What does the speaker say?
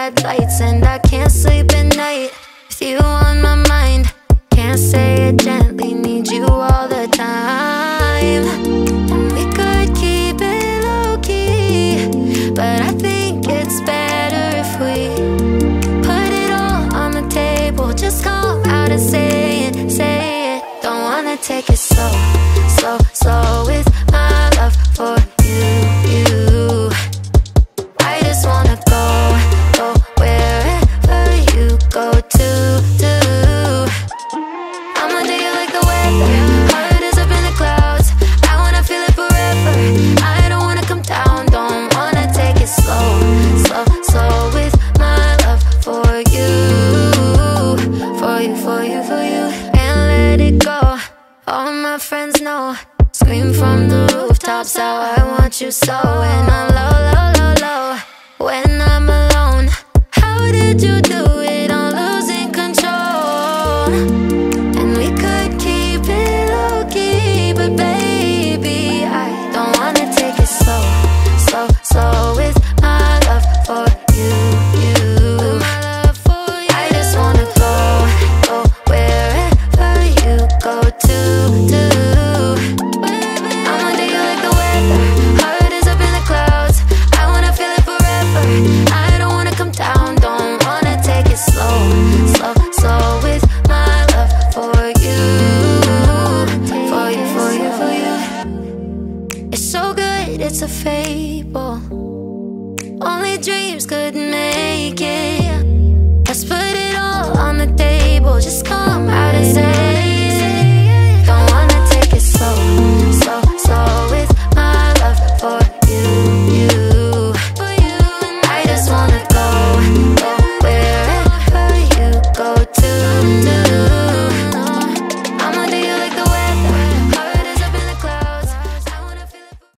red lights, and I can't sleep at night with you on my mind. Can't say it gently, need you all the time. And we could keep it low-key, but I think it's better if we put it all on the table. Just come out and say it, say it. Don't wanna take it slow, slow, slow with my love for you. I just wanna go, go wherever you go to. I'ma do you like the weather, heart is up in the clouds. I wanna feel it forever, I don't wanna come down. Don't wanna take it slow, slow, slow with my love for you. For you, for you, for you. And let it go, all my friends know. Scream from the rooftops how I want you so. And I'm low, low, low, low when I'm alone. How did you do it on losing control? And we could keep it low-key, but baby, I don't wanna take it slow, slow, slow with my love for you. I just wanna go, go wherever you go to. I'ma do you like the weather, heart is up in the clouds. I wanna feel it forever, I don't wanna come down. Don't wanna take it slow,